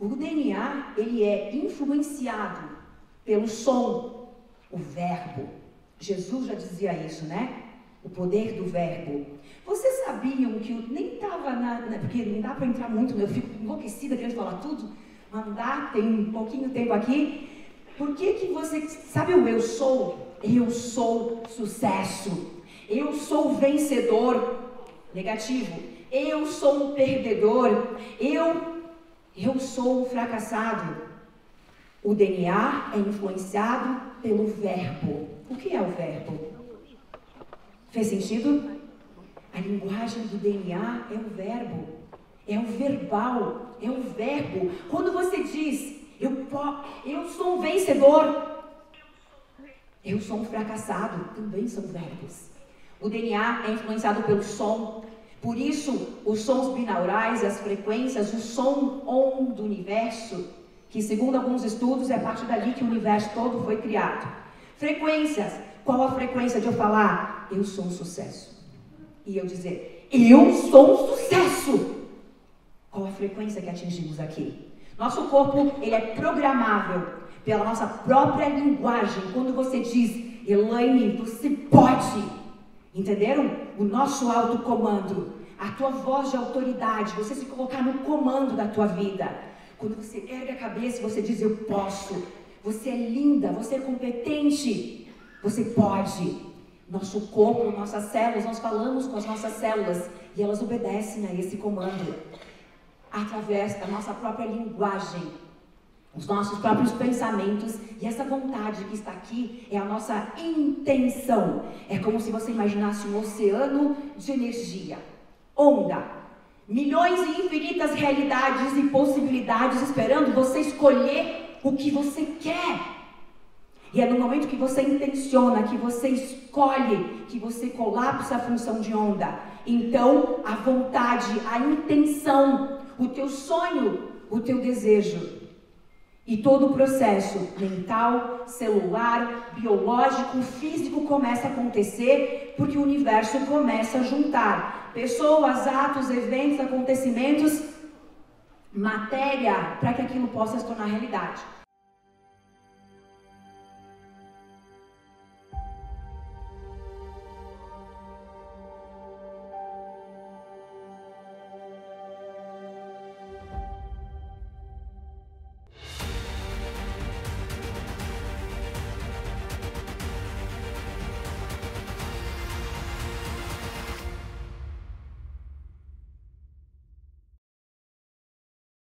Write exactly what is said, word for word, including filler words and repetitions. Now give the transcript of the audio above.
O D N A, ele é influenciado pelo som, o verbo. Jesus já dizia isso, né? O poder do verbo. Vocês sabiam que eu nem estava na, na... Porque não dá para entrar muito, eu fico enlouquecida querendo falar tudo. Mas não dá, tem um pouquinho de tempo aqui. Por que que você... Sabe o eu sou? Eu sou sucesso. Eu sou vencedor. Negativo. Eu sou um perdedor. Eu... Eu sou um fracassado. O D N A é influenciado pelo verbo. O que é o verbo? Fez sentido? A linguagem do D N A é o verbo. É o verbal. É o verbo. Quando você diz, eu, eu sou um vencedor, eu sou um fracassado, também são verbos. O D N A é influenciado pelo som. Por isso, os sons binaurais, as frequências, o som on do universo, que segundo alguns estudos é a partir dali que o universo todo foi criado. Frequências. Qual a frequência de eu falar, eu sou um sucesso? E eu dizer, eu sou um sucesso! Qual a frequência que atingimos aqui? Nosso corpo, ele é programável pela nossa própria linguagem. Quando você diz, Elaine, você pode... Entenderam? O nosso autocomando, a tua voz de autoridade, você se colocar no comando da tua vida. Quando você ergue a cabeça e você diz, eu posso. Você é linda, você é competente. Você pode. Nosso corpo, nossas células, nós falamos com as nossas células e elas obedecem a esse comando. Através da nossa própria linguagem. Os nossos próprios pensamentos, e essa vontade que está aqui é a nossa intenção. É como se você imaginasse um oceano de energia, onda, milhões e infinitas realidades e possibilidades esperando você escolher o que você quer. E é no momento que você intenciona, que você escolhe, que você colapsa a função de onda. Então, a vontade, a intenção, o teu sonho, o teu desejo. E todo o processo mental, celular, biológico, físico começa a acontecer porque o universo começa a juntar pessoas, atos, eventos, acontecimentos, matéria, para que aquilo possa se tornar realidade.